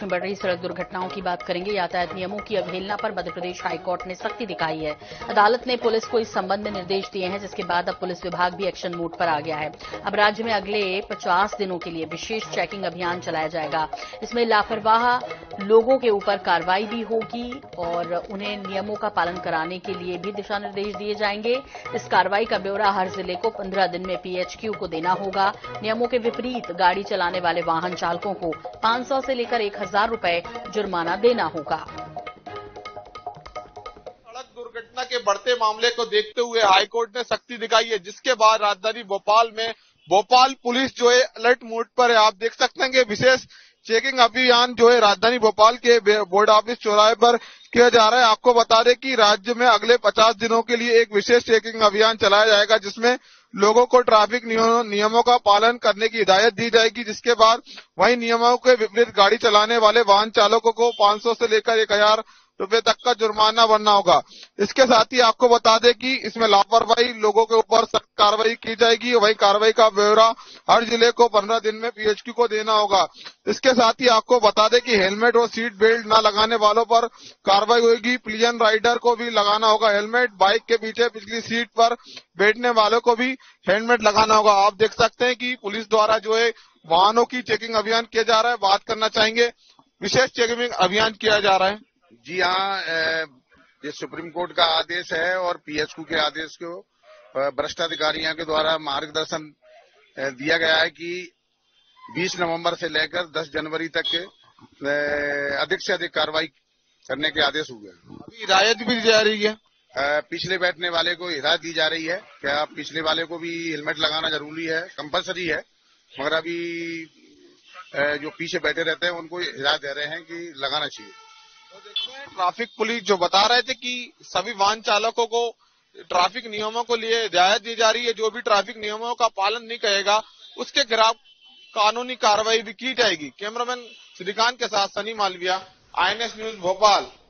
में बढ़ रही सड़क दुर्घटनाओं की बात करेंगे। यातायात नियमों की अवहेलना पर मध्य प्रदेश हाईकोर्ट ने सख्ती दिखाई है। अदालत ने पुलिस को इस संबंध में निर्देश दिए हैं, जिसके बाद अब पुलिस विभाग भी एक्शन मोड पर आ गया है। अब राज्य में अगले 50 दिनों के लिए विशेष चेकिंग अभियान चलाया जाएगा। इसमें लापरवाह लोगों के ऊपर कार्रवाई भी होगी और उन्हें नियमों का पालन कराने के लिए भी दिशा निर्देश दिए जाएंगे। इस कार्रवाई का ब्यौरा हर जिले को 15 दिन में पीएचक्यू को देना होगा। नियमों के विपरीत गाड़ी चलाने वाले वाहन चालकों को 500 से लेकर 1000 रुपए जुर्माना देना होगा। सड़क दुर्घटना के बढ़ते मामले को देखते हुए हाईकोर्ट ने सख्ती दिखाई है, जिसके बाद राजधानी भोपाल में भोपाल पुलिस जो है अलर्ट मोड पर है। आप देख सकते हैं कि विशेष चेकिंग अभियान जो है राजधानी भोपाल के बोर्ड ऑफिस चौराहे पर किया जा रहा है। आपको बता दें कि राज्य में अगले 50 दिनों के लिए एक विशेष चेकिंग अभियान चलाया जाएगा, जिसमें लोगों को ट्रैफिक नियमों का पालन करने की हिदायत दी जाएगी, जिसके बाद वही नियमों के विपरीत गाड़ी चलाने वाले वाहन चालकों को 500 से लेकर 1000 रुपए तक का जुर्माना भरना होगा। इसके साथ ही आपको बता दें कि इसमें लापरवाही लोगों के ऊपर सख्त कार्रवाई की जाएगी। वही कार्रवाई का ब्यौरा हर जिले को 15 दिन में पीएचक्यू को देना होगा। इसके साथ ही आपको बता दें कि हेलमेट और सीट बेल्ट न लगाने वालों पर कार्रवाई होगी। पिलियन राइडर को भी लगाना होगा हेलमेट। बाइक के पीछे पिछली सीट पर बैठने वालों को भी हेलमेट लगाना होगा। आप देख सकते हैं कि पुलिस द्वारा जो है वाहनों की चेकिंग अभियान किया जा रहा है। बात करना चाहेंगे, विशेष चेकिंग अभियान किया जा रहा है। जी हाँ, ये सुप्रीम कोर्ट का आदेश है और पीएचक्यू के आदेश को भ्रष्ट अधिकारियों के द्वारा मार्गदर्शन दिया गया है कि 20 नवंबर से लेकर 10 जनवरी तक के अधिक से अधिक कार्रवाई करने के आदेश हुए हैं। अभी हिदायत भी दी जा रही है। पिछले बैठने वाले को हिदायत दी जा रही है क्या पिछले वाले को भी हेलमेट लगाना जरूरी है, कंपलसरी है, मगर अभी जो पीछे बैठे रहते हैं उनको हिदायत दे रहे हैं कि लगाना चाहिए। तो देखते हैं ट्रैफिक पुलिस जो बता रहे थे कि सभी वाहन चालकों को ट्रैफिक नियमों को लिए हिदायत दी जा रही है। जो भी ट्रैफिक नियमों का पालन नहीं करेगा उसके खिलाफ कानूनी कार्रवाई भी की जाएगी। कैमरामैन श्रीकांत के साथ सनी मालविया, INS न्यूज भोपाल।